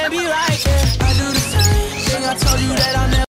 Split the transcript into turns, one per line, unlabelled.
can't be right, yeah. I do the same thing, I told you that I never